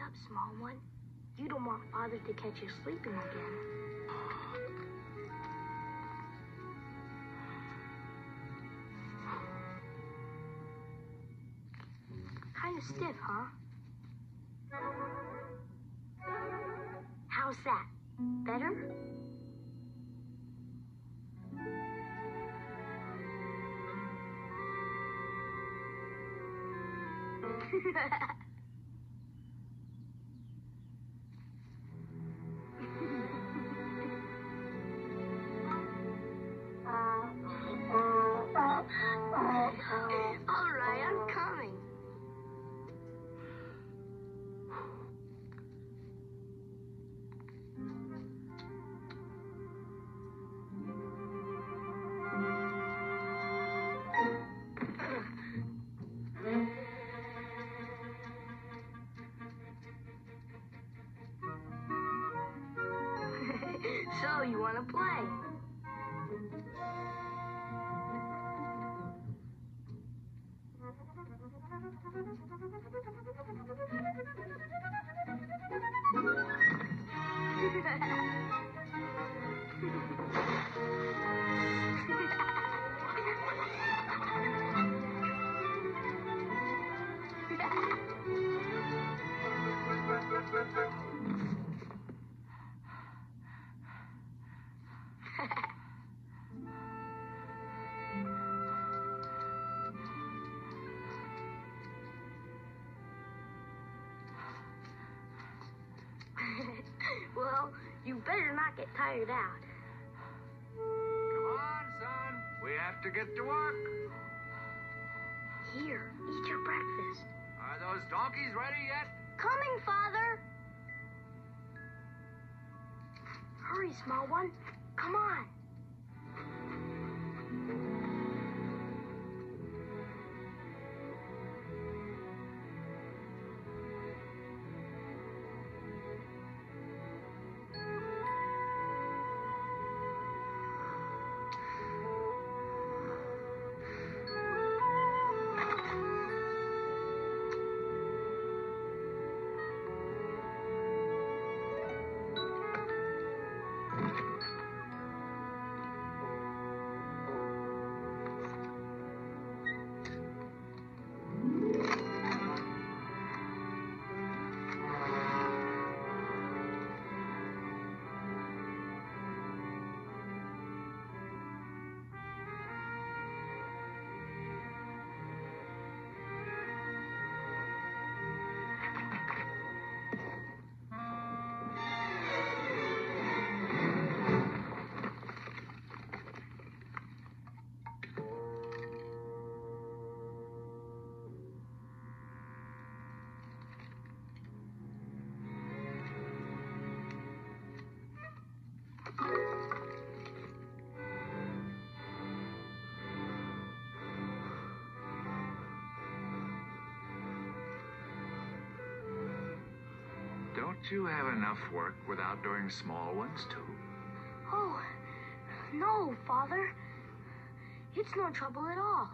up, small one. You don't want Father to catch you sleeping again. Kind of stiff, huh? How's that? Better? All right, I'm coming. So, you want to play? Well, you better not get tired out. Come on, son. We have to get to work. Here, eat your breakfast. Are those donkeys ready yet? Coming, Father! Hurry, small one. Come on. Don't you have enough work without doing small ones, too? Oh, no, Father. It's no trouble at all.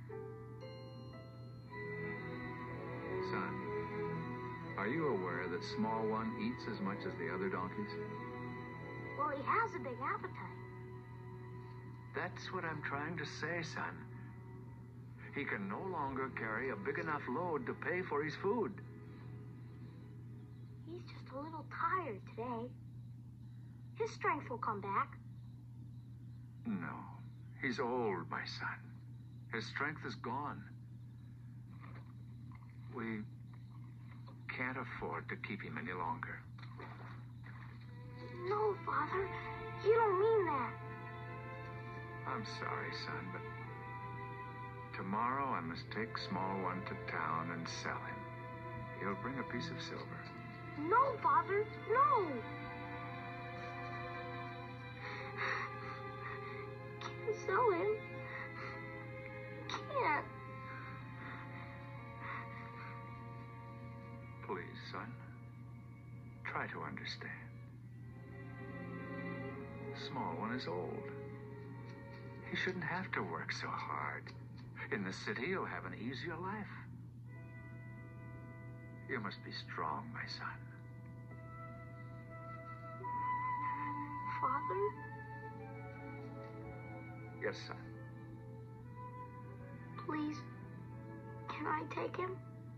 Son, are you aware that Small One eats as much as the other donkeys? Well, he has a big appetite. That's what I'm trying to say, son. He can no longer carry a big enough load to pay for his food. He's just a little tired today. His strength will come back. No, he's old, my son. His strength is gone. We can't afford to keep him any longer. No, Father. You don't mean that. I'm sorry, son, but tomorrow I must take Small One to town and sell him. He'll bring a piece of silver. No, Father. No. Can't sell him. Can't. Please, son. Try to understand. Small One is old. He shouldn't have to work so hard. In the city, he'll have an easier life. You must be strong, my son. Father? Yes, son. Please, can I take him?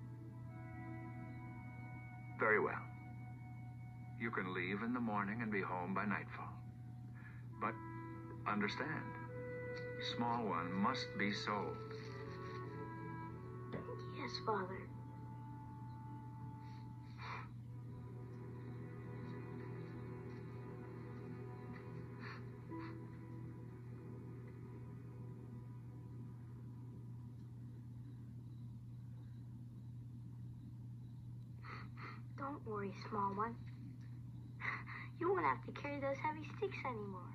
Very well. You can leave in the morning and be home by nightfall. But understand, small one must be sold. Yes, Father. Don't worry, small one. You won't have to carry those heavy sticks anymore.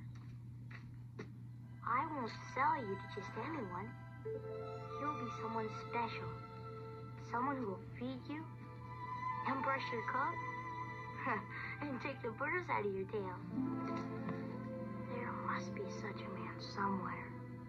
I won't sell you to just anyone. You'll be someone special. Someone who will feed you and brush your coat and take the burrs out of your tail. There must be such a man somewhere.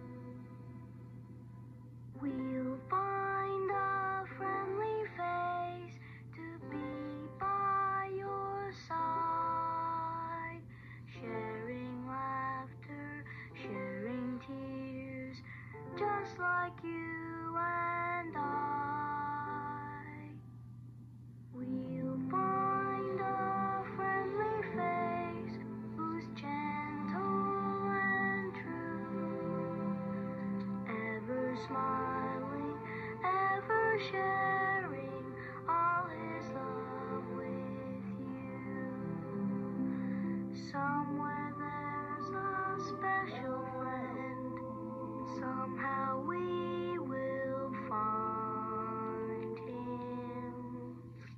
We'll find a friendly face to be by your side, sharing laughter, sharing tears, just like you and I. We'll find a friendly face who's gentle and true, ever smiling, ever sharing all his love with you. Somewhere there's a special friend, somehow we will find him.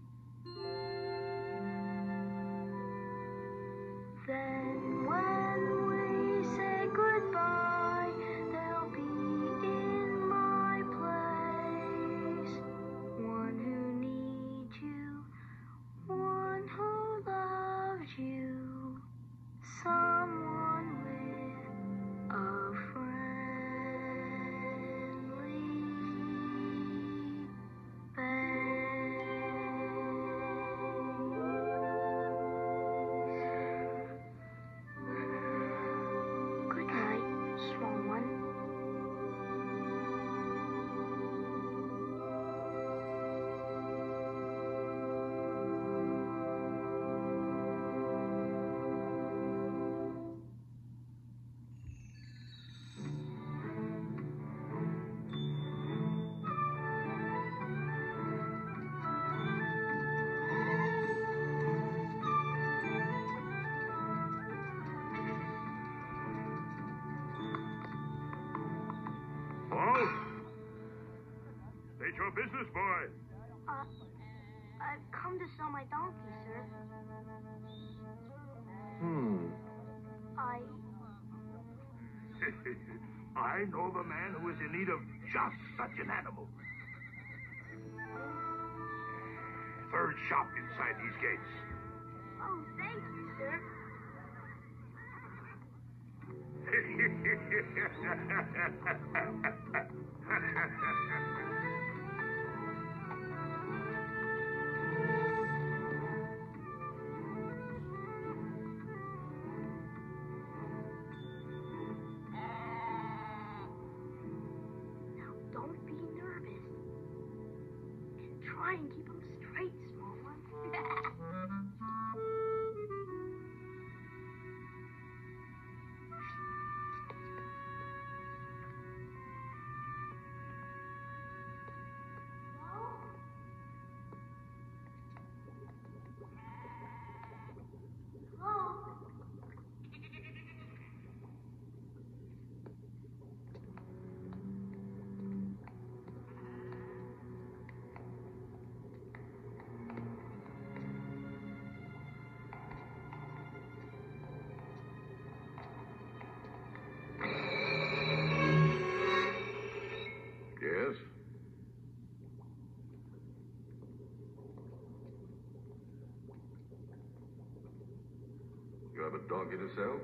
Then when we say goodbye, there'll be in my place one who needs you, one who loves you, someone with a friendly face. Good night, small one. Paul? State your business, boy. I've come to sell my donkey, sir. I know the man who is in need of just such an animal. Third shop inside these gates. Oh, thank you, sir. Now, don't be nervous. And try and keep them straight, small one. Yes? You have a donkey to sell?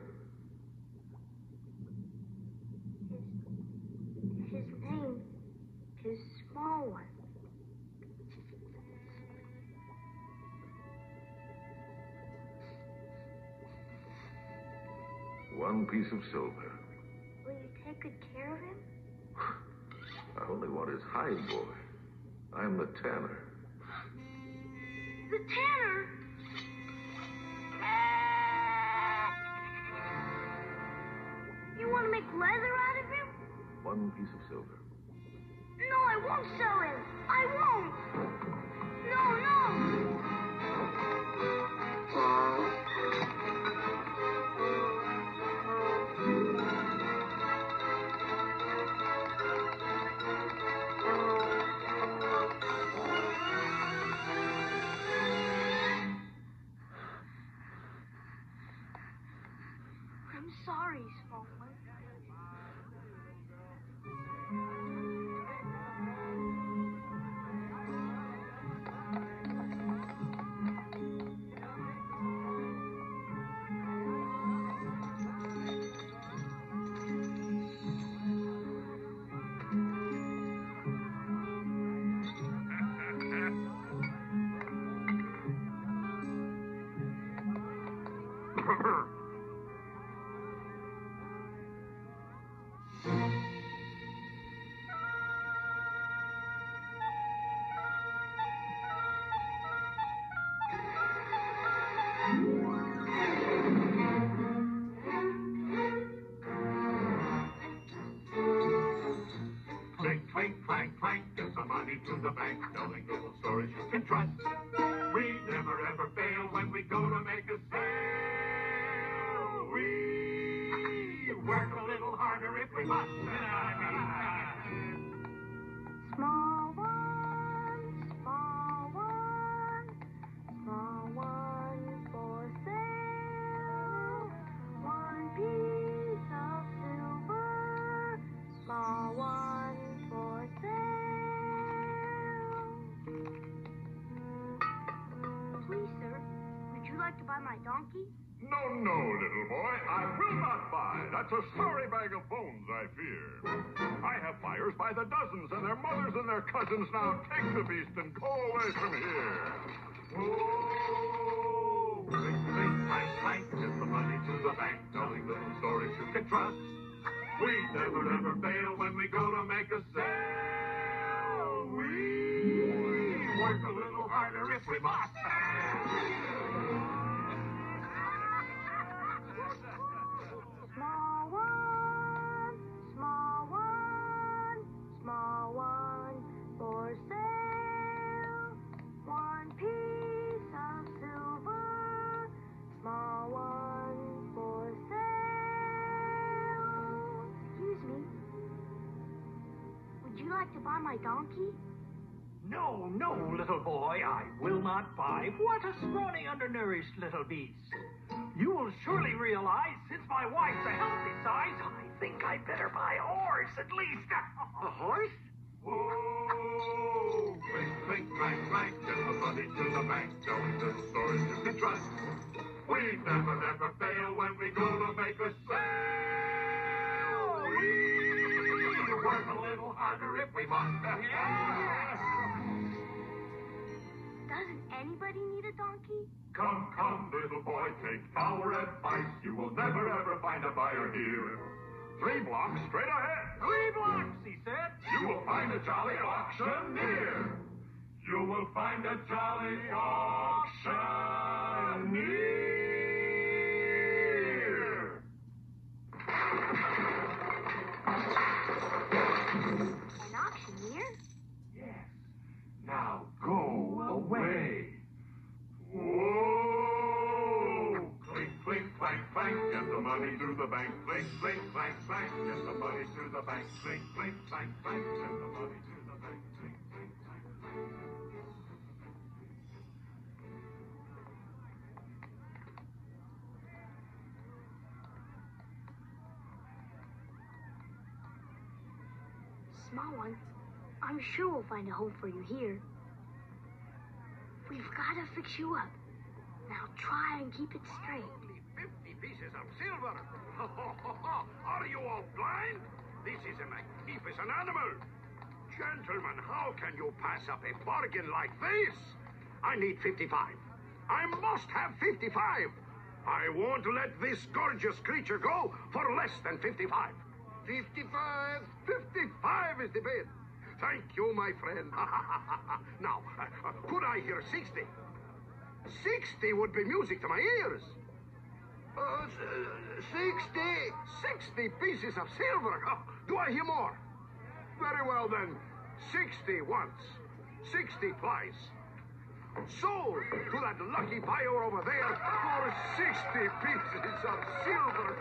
His name is Small One. 1 piece of silver. Will you take good care of him? I only want his hide, boy. I'm the tanner. The tanner? You want to make leather out of him? 1 piece of silver. No, I won't sell him. I won't. No, no. I'm sorry, small one. Clink, clink, clank, clank, get some money to the bank, telling little stories you can trust. We never ever fail when we go to make a sale. We work a little harder if we must. Small one, small one, small one for sale. 1 piece of silver, small one for sale. Please, sir, would you like to buy my donkey? No, no, little boy, I will not buy. That's a sorry bag of bones, I fear. I have buyers by the dozens, and their mothers and their cousins. Now take the beast and go away from here. Oh, clink, clink, clank, clank, get the money to the bank, telling little stories you can trust. We never ever fail when we go to make a sale. We work a little harder if we must. Small one, small one, small one for sale. 1 piece of silver, small one for sale. Excuse me. Would you like to buy my donkey? No, no, little boy, I will not buy. What a scrawny, undernourished little beast. You will surely realize, since my wife's a healthy size, I think I'd better buy a horse at least. A horse? Whoa! Clink, clink, clank, clank, get the money to the bank, telling little stories you can trust. We never ever fail when we go to make a sale. We work a little harder if we must. Doesn't anybody need a donkey? Come, come, little boy, take our advice. You will never ever find a buyer here. 3 blocks straight ahead. 3 blocks, he said. You will find a jolly auctioneer. You will find a jolly auctioneer. An auctioneer? Yes. Now go away. Whoa! Clink, clink, clank, clank, get the money to the bank. Clink, clink, clank, clank, get the money to the bank. Clink, clink, clank, clank, get the money to the bank. Clink, clink, clank, clank. Small one, I'm sure we'll find a home for you here. We've got to fix you up. Now try and keep it straight. Only 50 pieces of silver. Are you all blind? This is a magnificent animal. Gentlemen, how can you pass up a bargain like this? I need 55. I must have 55. I won't let this gorgeous creature go for less than 55. 55? 55 is the bid. Thank you, my friend. Now, could I hear 60? 60 would be music to my ears. 60? 60 pieces of silver. Do I hear more? Very well, then. 60 once. 60 twice. Sold to that lucky buyer over there for 60 pieces of silver.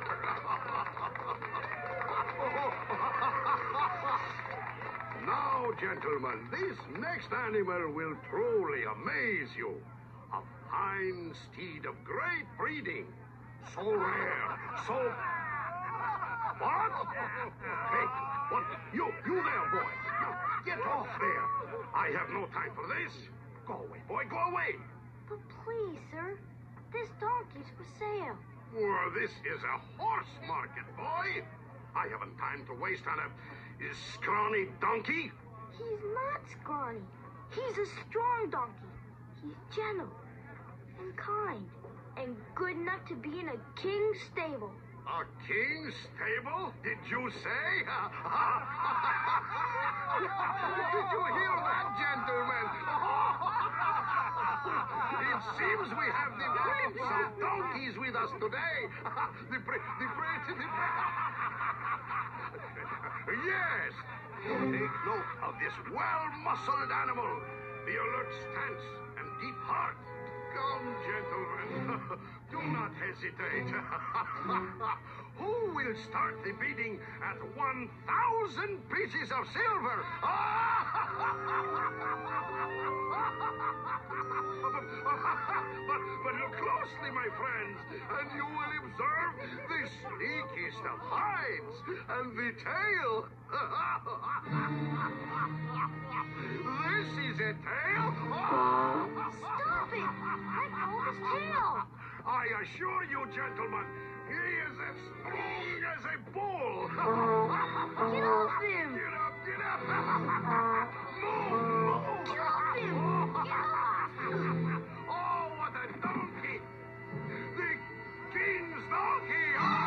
Now, gentlemen, this next animal will truly amaze you. A fine steed of great breeding. So rare, so... What? Hey, what? You there, boy. Now, get off there. I have no time for this. Go away, boy, go away. But please, sir, this donkey's for sale. Well, this is a horse market, boy. I haven't time to waste on a scrawny donkey. He's not scrawny. He's a strong donkey. He's gentle and kind and good enough to be in a king's stable. A king's stable? Did you say? Did you hear that, gentlemen? It seems we have the prince of donkeys with us today. Yes. Take note of this well-muscled animal. The alert stance and deep heart. Come, gentlemen. Do not hesitate. Who will start the bidding at 1,000 pieces of silver? But look closely, my friends, and you will observe the sleekest of hides and the tail. This is a tail. Stop it! Let go of his tail! I assure you, gentlemen, he is as strong as a bull. Get off him! Get up, get up. Move. Get off him! Get off! Oh, what a donkey! The king's donkey!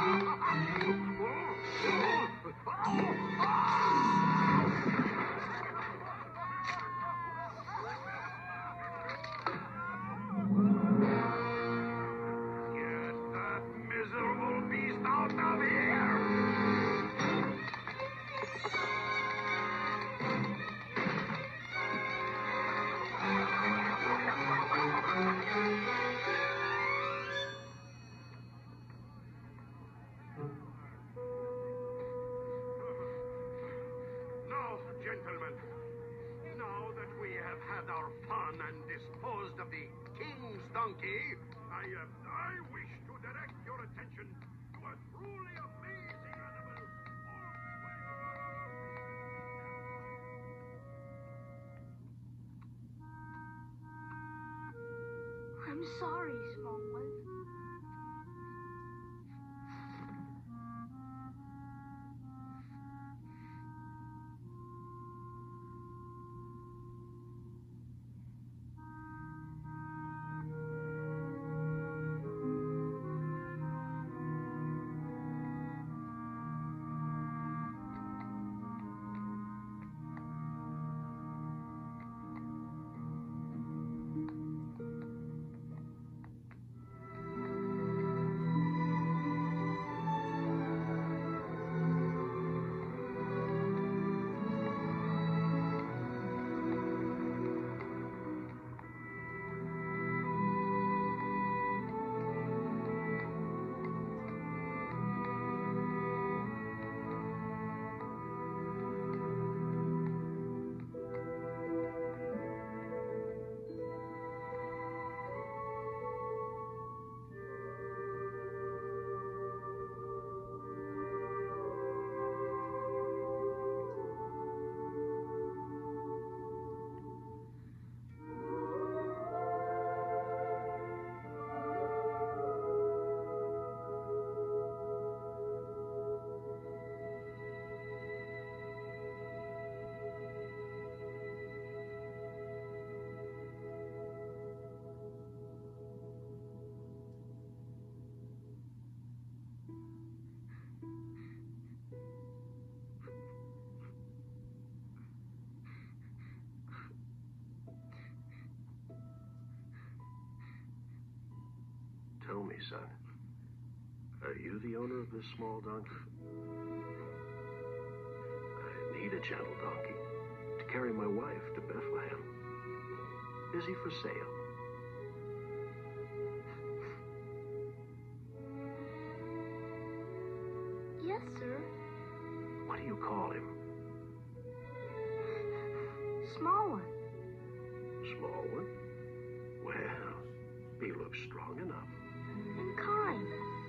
Get that miserable beast out of here! Now, gentlemen, now that we have had our fun and disposed of the king's donkey, I wish to direct your attention to a truly amazing animal. I'm sorry, small one. me, son. Are you the owner of this small donkey? I need a gentle donkey to carry my wife to Bethlehem. Is he for sale? Yes, sir. What do you call him? Small one. Small one? Well, he looks strong enough. And kind.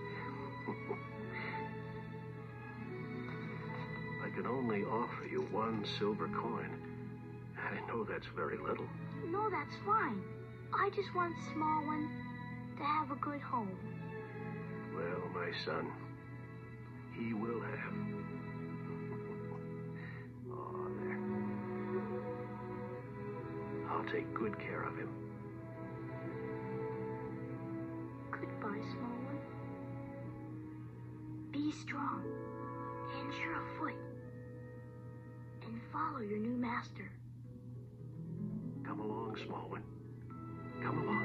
I can only offer you 1 silver coin. I know that's very little. No, that's fine. I just want Small One to have a good home. Well, my son, he will have. Oh, there. I'll take good care of him. Goodbye, Small One. Be strong and sure of foot. And follow your new master. Come along, small one. Come along.